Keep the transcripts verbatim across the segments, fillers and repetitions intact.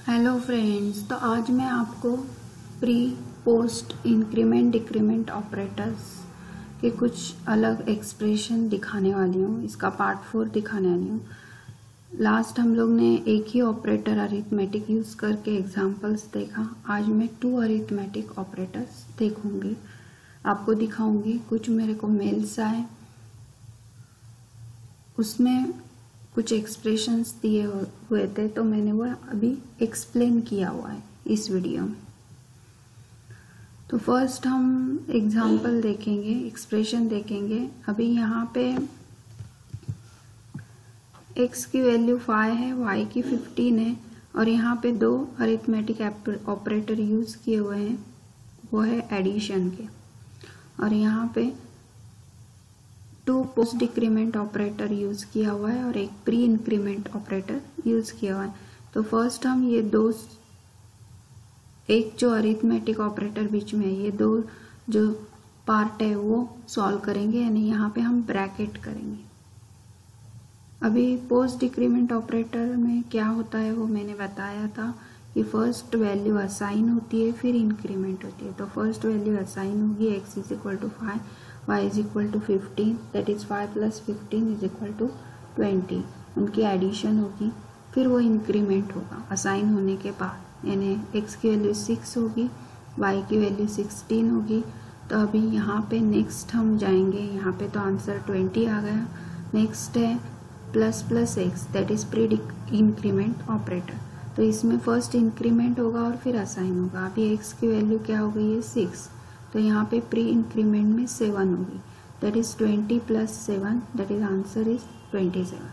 Hello friends, तो आज मैं आपको pre post increment decrement operators के कुछ अलग एक्सप्रेशन दिखाने वाली हूँ। इसका पार्ट फोर दिखाने वाली हूँ। लास्ट हम लोग ने एक ही ऑपरेटर अरिथमेटिक यूज़ करके एग्जांपल्स देखा। आज मैं टू अरिथमेटिक ऑपरेटर्स देखूंगी, आपको दिखाऊंगी। कुछ मेरे को मेल्स आए, उसमें कुछ एक्सप्रेशंस दिए हुए थे, तो मैंने वो अभी एक्सप्लेन किया हुआ है इस वीडियो में। तो फर्स्ट हम एग्जांपल देखेंगे, एक्सप्रेशन देखेंगे। अभी यहाँ पे x की वैल्यू फाइव है, y की फिफ्टीन है, और यहाँ पे दो अरिथमेटिक ऑपरेटर यूज किए हुए हैं, वो है एडिशन के। और यहाँ पे two post decrement operator use किया हुआ है और एक प्री इंक्रीमेंट ऑपरेटर यूज किया हुआ है। तो फर्स्ट हम ये दो, एक जो अरिथमेटिक ऑपरेटर बीच में है, ये दो जो पार्ट है वो सॉल्व करेंगे, यानी यहाँ पे हम ब्रैकेट करेंगे। अभी पोस्ट डिक्रीमेंट ऑपरेटर में क्या होता है वो मैंने बताया था कि फर्स्ट वैल्यू असाइन होती है, फिर इंक्रीमेंट होती है। तो फर्स्ट वैल्यू असाइन होगी, x is equal to five, y is equal to fifteen, that is five plus fifteen is equal to twenty. उनकी एडिशन होगी, फिर वो इंक्रीमेंट होगा असाइन होने के बाद, यानी x की वैल्यू सिक्स होगी, y की वैल्यू सिक्सटीन होगी। तो अभी यहाँ पे नेक्स्ट हम जाएंगे, यहाँ पे तो आंसर ट्वेंटी आ गया। नेक्स्ट है plus plus x, that is pre increment operator. तो इसमें फर्स्ट इंक्रीमेंट होगा और फिर असाइन होगा। अभी x की वैल्यू क्या हो गई है, सिक्स, तो यहाँ पे प्री इंक्रीमेंट में सेवन होगी, that is twenty plus seven, that is answer is twenty seven.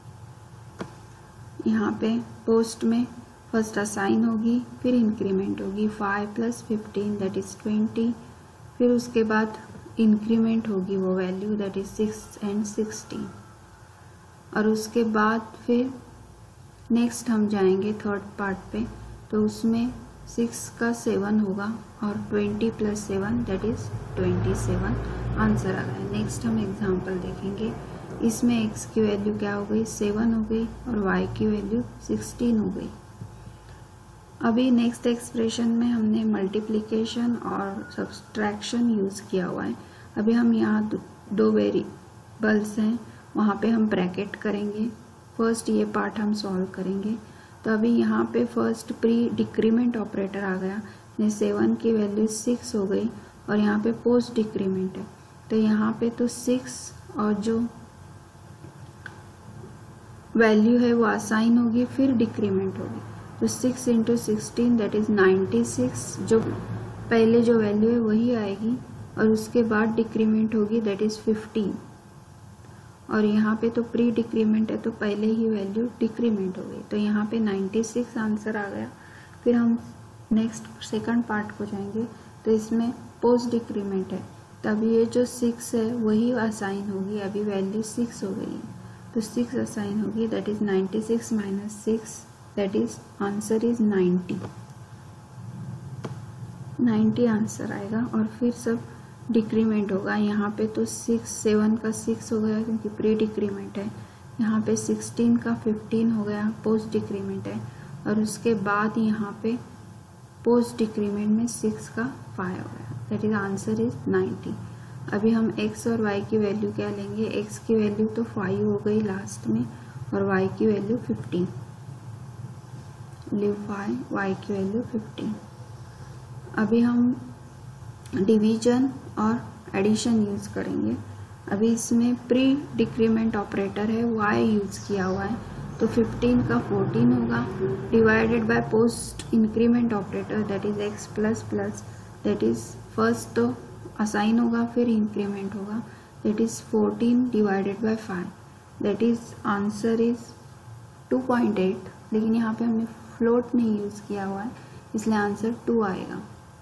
यहाँ पे पोस्ट में फर्स्ट असाइन होगी, फिर इंक्रीमेंट होगी, five plus fifteen that is twenty, फिर उसके बाद इंक्रीमेंट होगी वो value, that is six and sixteen. और उसके बाद फिर नेक्स्ट हम जाएंगे थर्ड पार्ट पे, तो उसमें सिक्स का सेवन होगा और twenty plus seven that is twenty seven, answer आ गया। नेक्स्ट हम एग्जांपल देखेंगे। इसमें x की वैल्यू क्या हो गई, सेवन हो गई, और y की वैल्यू सिक्सटीन हो गई। अभी नेक्स्ट एक्सप्रेशन में हमने मल्टीप्लिकेशन और सब्सट्रैक्शन यूज किया हुआ है। अभी हम यहाँ दो, दो वेरिएबल्स हैं, वहाँ पे हम ब्रैकेट करेंगे। फर्स्ट ये पार्ट हम सॉल्व करेंगे। तो अभी यहाँ पे फर्स्ट प्री डिक्रीमेंट ऑपरेटर आ गया, यानी सेवन की वैल्यू सिक्स हो गई, और यहाँ पे पोस्ट डिक्रीमेंट है, तो यहाँ पे तो सिक्स और जो वैल्यू है वो असाइन होगी, फिर डिक्रीमेंट होगी। तो six into sixteen that is ninety six, जो पहले जो वैल्यू है वही आएगी, और उसके बाद डिक्रीमेंट होगी, दैट इज फिफ्टीन। और यहाँ पे तो प्री डिक्रीमेंट है, तो पहले ही वैल्यू डिक्रीमेंट हो गई, तो यहाँ पे नाइन्टी सिक्स आंसर आ गया। फिर हम नेक्स्ट सेकंड पार्ट को जाएंगे। तो इसमें पोस्ट डिक्रीमेंट है, तब ये जो सिक्स है वही असाइन होगी। अभी वैल्यू सिक्स हो गई है, तो सिक्स असाइन होगी, that is ninety six minus six, that is answer is ninety. Ninety answer आएगा, और फिर सब डिक्रीमेंट होगा। यहाँ पे तो सिक्स, सेवन का सिक्स हो गया क्योंकि प्री डिक्रीमेंट है। यहाँ पे सिक्सटीन का फिफ्टीन हो गया, पोस्ट डिक्रीमेंट है। और उसके बाद यहाँ पे पोस्ट डिक्रीमेंट में सिक्स का फाइव हो गया, that is answer is ninety. अभी हम x और y की वैल्यू क्या लेंगे। x की वैल्यू तो फाइव हो गई लास्ट में, और y की वैल्यू फिफ्टीन, लिव फाइव, y की वैल्यू फिफ्टीन। अभी हम डिवीजन और एडिशन यूज करेंगे। अभी इसमें प्री डिक्रीमेंट ऑपरेटर है, y यूज किया हुआ है, तो फिफ्टीन का फोर्टीन होगा, divided by post increment operator that is x plus plus, that is first तो असाइन होगा, फिर इंक्रीमेंट होगा, that is fourteen divided by five, that is answer is two point eight. लेकिन यहाँ पे हमने फ्लोट नहीं यूज किया हुआ है, इसलिए आंसर टू आएगा।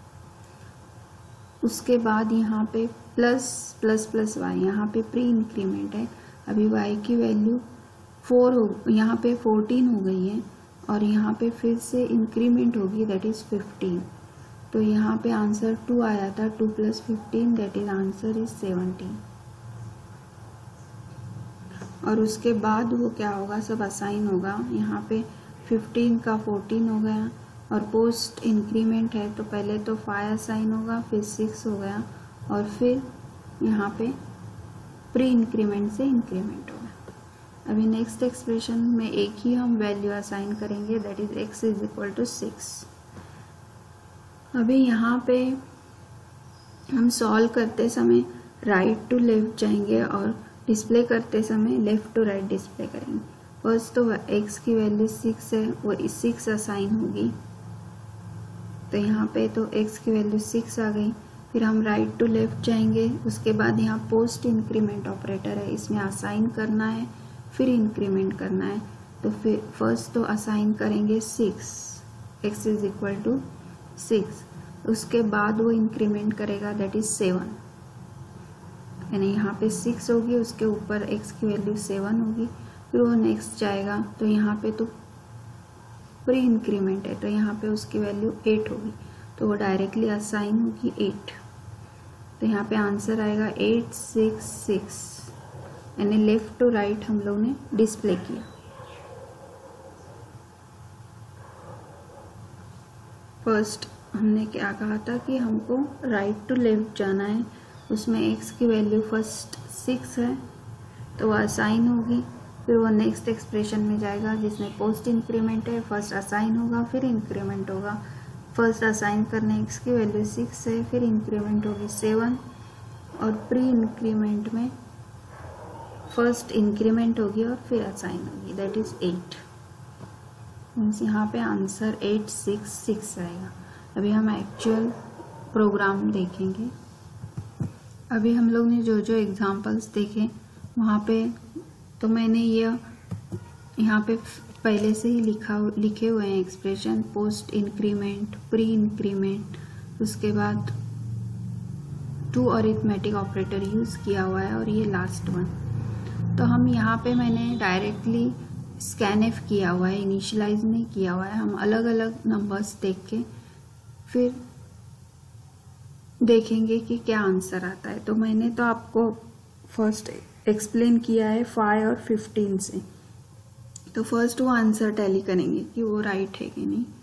उसके बाद यहाँ पे प्लस प्लस प्लस वाई, यहाँ पे प्री इंक्रीमेंट है। अभी y की वैल्यू फोर हो, यहाँ पे फोर्टीन हो गई है, और यहाँ पे फिर से इंक्रीमेंट होगी, दैट इज फिफ्टीन। तो यहाँ पे आंसर टू आया था, two plus fifteen that is answer is seventeen. और उसके बाद वो क्या होगा, सब असाइन होगा। यहाँ पे फिफ्टीन का फोर्टीन हो गया, और पोस्ट इंक्रीमेंट है तो पहले तो फाइव असाइन होगा, फिर सिक्स हो गया, और फिर यहाँ पे प्री इंक्रीमेंट से इंक्रीमेंट होगा। अभी नेक्स्ट एक्सप्रेशन में एक ही हम वैल्यू असाइन करेंगे, that is x is equal to six. अभी यहाँ पे हम सॉल्व करते समय राइट टू लेफ्ट जाएंगे और डिस्प्ले करते समय लेफ्ट टू राइट डिस्प्ले करेंगे। फर्स्ट तो एक्स की वैल्यू सिक्स है, वो सिक्स असाइन होगी, तो यहाँ पे तो एक्स की वैल्यू सिक्स आ गई। फिर हम राइट टू लेफ्ट जाएंगे, उसके बाद यहाँ पोस्ट इंक्रीमेंट ऑपरेटर है, इसमें असाइन करना है फिर इंक्रीमेंट करना है। तो फिर फर्स्ट तो असाइन करेंगे six, x is equal to six, उसके बाद वो इंक्रीमेंट करेगा दैट इज सेवन, यानी यहाँ पे सिक्स होगी, उसके ऊपर एक्स की वैल्यू सेवन होगी। फिर वो नेक्स्ट जाएगा, तो यहाँ पे तो प्री इंक्रीमेंट है, तो यहाँ पे उसकी वैल्यू एट होगी, तो वो डायरेक्टली असाइन होगी एट। तो यहाँ पे आंसर आएगा एट सिक्स सिक्स, यानी लेफ्ट टू राइट हम लोग ने डिस्प्ले किया। फर्स्ट हमने क्या कहा था कि हमको राइट टू लेफ्ट जाना है, उसमें एक्स की वैल्यू फर्स्ट सिक्स है तो वह असाइन होगी, फिर वो नेक्स्ट एक्सप्रेशन में जाएगा जिसमें पोस्ट इंक्रीमेंट है, फर्स्ट असाइन होगा फिर इंक्रीमेंट होगा। फर्स्ट असाइन करने एक्स की वैल्यू सिक्स है, फिर इंक्रीमेंट होगी सेवन, और प्री इंक्रीमेंट में फर्स्ट इंक्रीमेंट होगी और फिर असाइन होगी दैट इज एट। मीन्स यहाँ पे आंसर एट सिक्स सिक्स आएगा। अभी हम एक्चुअल प्रोग्राम देखेंगे। अभी हम लोग ने जो जो एग्जांपल्स देखे वहाँ पे तो मैंने ये यहाँ पे पहले से ही लिखा लिखे हुए हैं expression, post increment, pre increment, उसके बाद टू अरिथमेटिक ऑपरेटर यूज़ किया हुआ है, और ये लास्ट वन। तो हम यहाँ पे मैंने डायरेक्टली स्कैनएफ किया हुआ है, इनिशियलाइज नहीं किया हुआ है। हम अलग अलग नंबर्स देख के फिर देखेंगे कि क्या आंसर आता है। तो मैंने तो आपको फर्स्ट एक्सप्लेन किया है फाइव और फिफ्टीन से, तो फर्स्ट वो आंसर टैली करेंगे कि वो राइट है कि नहीं।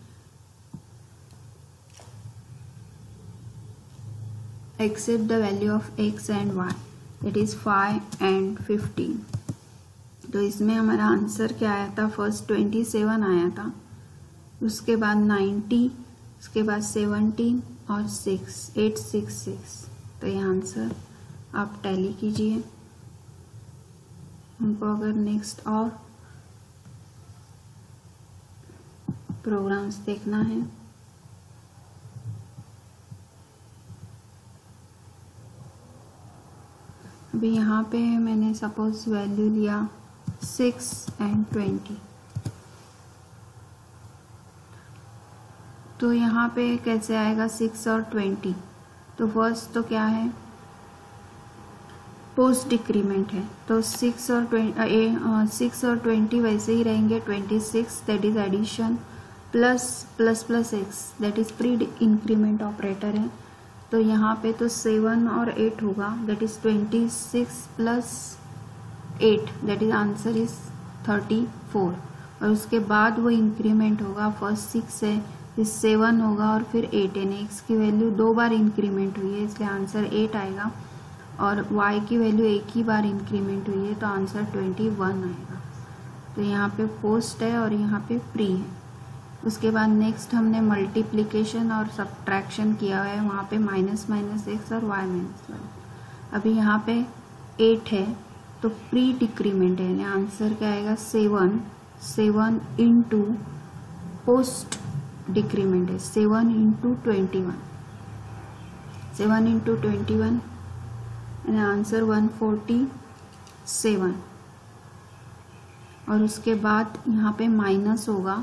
Except the value of x and y, it is five and fifteen. तो इसमें हमारा आंसर क्या आया था, फर्स्ट ट्वेंटी सेवन आया था, उसके बाद नाइन्टी, उसके बाद सेवनटीन और सिक्स, एट सिक्स सिक्स। तो ये आंसर आप टैली कीजिए। हमको अगर नेक्स्ट और प्रोग्राम्स देखना है, अभी यहाँ पे मैंने सपोज वैल्यू लिया सिक्स एंड ट्वेंटी, तो यहाँ पे कैसे आएगा सिक्स और ट्वेंटी। तो फर्स्ट तो क्या है, पोस्ट डिक्रीमेंट है, तो सिक्स और ट्वेंटी सिक्स और ट्वेंटी वैसे ही रहेंगे, twenty six that is addition, plus plus plus x that is pre increment operator है। तो यहाँ पे तो सेवन और एट होगा, that is twenty six plus eight, that is answer is thirty four. और उसके बाद वो इंक्रीमेंट होगा, फर्स्ट सिक्स है, फिर सेवन होगा और फिर एट, यानी एक्स की वैल्यू दो बार इंक्रीमेंट हुई है इसलिए आंसर एट आएगा, और y की वैल्यू एक ही बार इंक्रीमेंट हुई है तो आंसर ट्वेंटी वन आएगा। तो यहाँ पे पोस्ट है और यहाँ पे प्री है। उसके बाद नेक्स्ट हमने मल्टीप्लिकेशन और सब्ट्रैक्शन किया हुआ है, वहाँ पे माइनस माइनस एक्स और y माइनस वन। अभी यहाँ पे एट है तो प्री डिक्रीमेंट है, यानी आंसर क्या आएगा seven, seven into post decrement है, seven into twenty one, seven into twenty one यानी आंसर वन फोर्टी सेवन। और उसके बाद यहाँ पे माइनस होगा,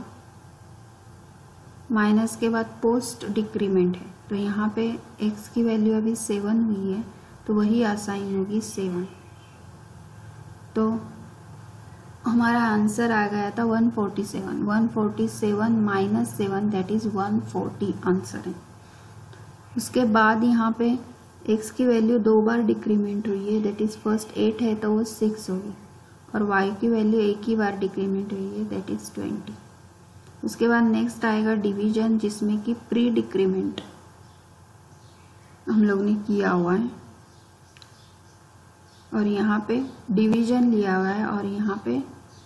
माइनस के बाद पोस्ट डिक्रीमेंट है, तो यहाँ पे x की वैल्यू अभी सेवन हुई है तो वही असाइन होगी सेवन। तो हमारा आंसर आ गया था one forty seven, one forty seven minus seven that is one forty answer है। उसके बाद यहाँ पे x की वैल्यू दो बार डिक्रीमेंट हुई है, दैट इज फर्स्ट एट है तो वो सिक्स होगी, और y की वैल्यू एक ही बार डिक्रीमेंट हुई है दैट इज ट्वेंटी। उसके बाद नेक्स्ट आएगा डिवीजन, जिसमें कि प्री डिक्रीमेंट हम लोग ने किया हुआ है और यहाँ पे डिवीजन लिया हुआ है और यहाँ पे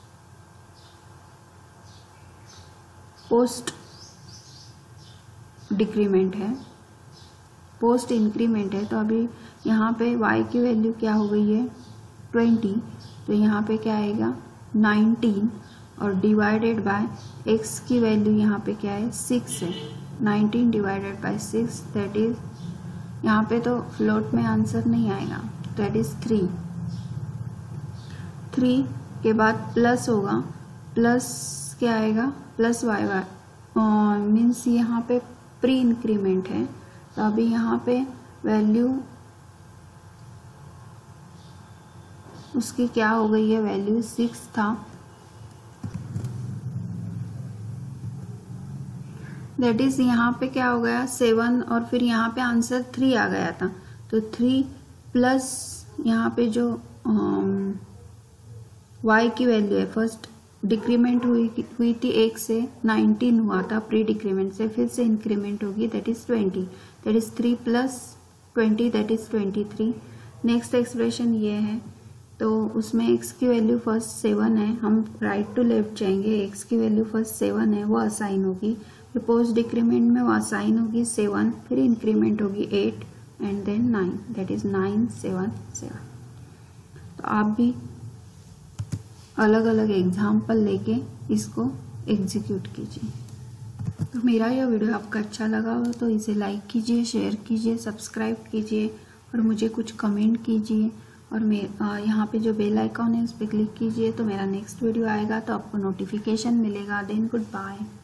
पोस्ट डिक्रीमेंट है, पोस्ट इंक्रीमेंट है। तो अभी यहाँ पे y की वैल्यू क्या हो गई है ट्वेंटी, तो यहाँ पे क्या आएगा नाइनटीन और डिवाइडेड बाय x की वैल्यू यहाँ पे क्या है सिक्स है, nineteen divided by six that is, यहाँ पे तो फ्लोट में आंसर नहीं आएगा, दैट इज थ्री। थ्री के बाद प्लस होगा, प्लस क्या आएगा प्लस वाई वाई मीन्स यहाँ पे प्री इंक्रीमेंट है, तो अभी यहाँ पे वैल्यू उसकी क्या हो गई है, वैल्यू सिक्स था, दैट इज यहाँ पे क्या हो गया सेवन और फिर यहाँ पे आंसर थ्री आ गया था, तो थ्री प्लस यहाँ पे जो वाई um, की वैल्यू है, फर्स्ट डिक्रीमेंट हुई हुई थी एक से नाइनटीन हुआ था प्री डिक्रीमेंट से, फिर से इंक्रीमेंट होगी that is twenty, that is three plus twenty that is twenty three. Next expression ये है, तो उसमें x की वैल्यू फर्स्ट सेवन है, हम राइट टू लेफ्ट जाएंगे, x की वैल्यू फर्स्ट सेवन है वो असाइन होगी, फिर पोस्ट डिक्रीमेंट में वो असाइन होगी सेवन, फिर इंक्रीमेंट होगी eight and then nine, that is nine seven seven. तो आप भी अलग अलग एग्जाम्पल लेके इसको एग्जीक्यूट कीजिए। तो मेरा यह वीडियो आपका अच्छा लगा हो तो इसे लाइक कीजिए, शेयर कीजिए, सब्सक्राइब कीजिए और मुझे कुछ कमेंट कीजिए, और मैं यहाँ पे जो बेल आइकॉन है उस पर क्लिक कीजिए तो मेरा नेक्स्ट वीडियो आएगा तो आपको नोटिफिकेशन मिलेगा। Then good bye.